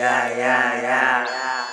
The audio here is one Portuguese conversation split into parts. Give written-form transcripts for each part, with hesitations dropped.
Yeah, yeah, yeah.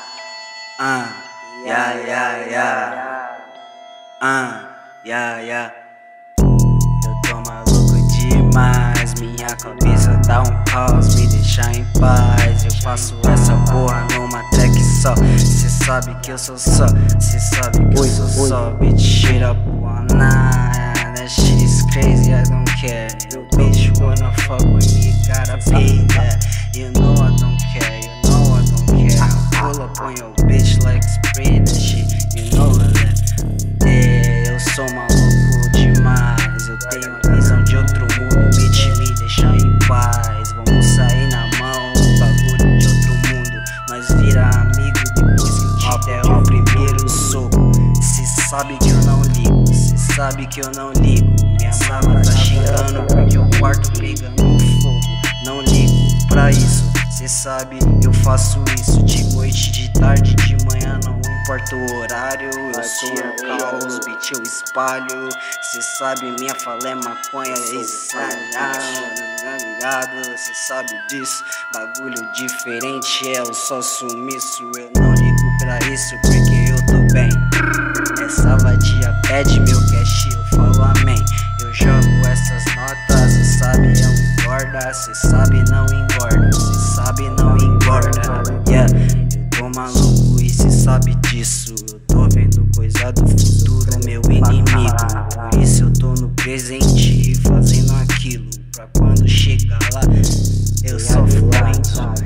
Yeah, yeah, yeah. Yeah, yeah. Eu tô maluco demais, minha cabeça dá um caos, me deixa em paz. Eu faço essa porra numa track só. Cê sabe que eu sou só, cê sabe que eu sou só. Bitch, shit up one night, that shit is crazy, I don't care. You bitch wanna fuck with me, gotta pay that. You know I don't care, you know I don't care. I pull up on your bitch like spray that shit, you know that. Yeah, eu sou maluco demais, eu tenho a visão de outro mundo. Bitch, me deixa em paz. Vamos sair na mão, bagulho de outro mundo. Nós vira amigo depois que eu te der o primeiro soco. Cê sabe que eu não ligo, cê sabe que eu não ligo. Minha mama tá xingando porque o quarto pegando fogo. Não ligo pra isso, cê sabe eu faço isso de noite, de tarde, de manhã, não importa o horário. Eu sou um caos, bitch, eu espalho. Cê sabe minha fala é maconha, cê sabe disso. Bagulho diferente é o só sumiço. Eu não ligo pra isso porque eu tô bem. Essa vadia pede meu cash, eu falo amém. Eu jogo essas notas, cê sabe eu engorda. Cê sabe não engorda, cê sabe não engorda. Yeah, eu tô maluco e cê sabe disso. Eu tô vendo coisa do futuro, meu inimigo. Por isso eu tô no presente fazendo aquilo, pra quando chegar lá eu só fluindo.